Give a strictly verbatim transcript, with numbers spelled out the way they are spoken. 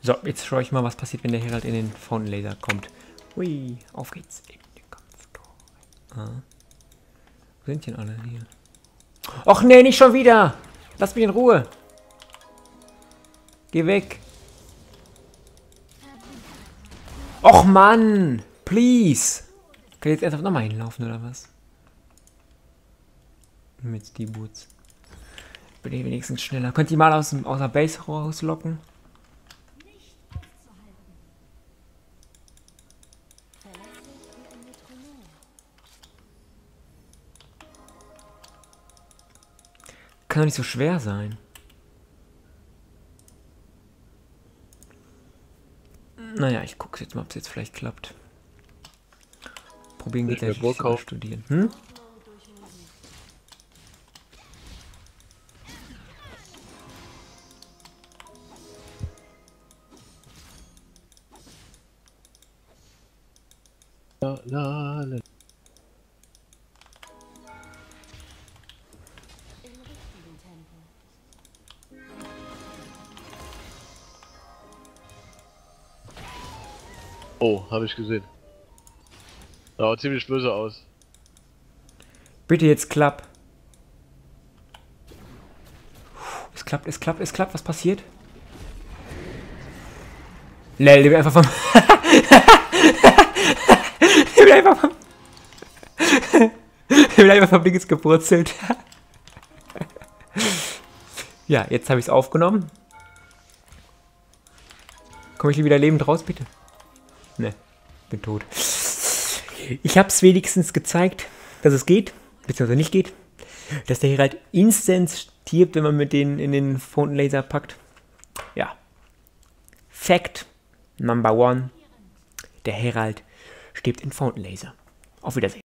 So, jetzt schaue ich mal, was passiert, wenn der Herald in den Fountain Laser kommt. Hui, auf geht's in den Kampftor. Ah. Wo sind denn alle hier? Och nee, nicht schon wieder! Lass mich in Ruhe! Geh weg! Och Mann! Please! Kann ich jetzt ernsthaft nochmal hinlaufen, oder was? Mit die Boots. Bin ich wenigstens schneller. Könnt ihr mal aus, dem, aus der Base rauslocken? Kann doch nicht so schwer sein. Naja, ich gucke jetzt mal, ob es jetzt vielleicht klappt. Probieren geht ja nicht so studieren. Hm? La, la, la. Oh, habe ich gesehen. Sah ziemlich böse aus. Bitte jetzt klapp. Es klappt, es klappt, es klappt. Was passiert? Lel, der wird einfach vom... der wird einfach vom... der wird einfach vom Dings gebrutzelt. Ja, jetzt habe ich es aufgenommen. Komme ich hier wieder lebend raus, bitte? Ne, bin tot. Ich habe es wenigstens gezeigt, dass es geht, beziehungsweise nicht geht. Dass der Herald instant stirbt, wenn man mit denen in den Fountain Laser packt. Ja. Fact Number one. Der Herald stirbt in Fountain Laser. Auf Wiedersehen.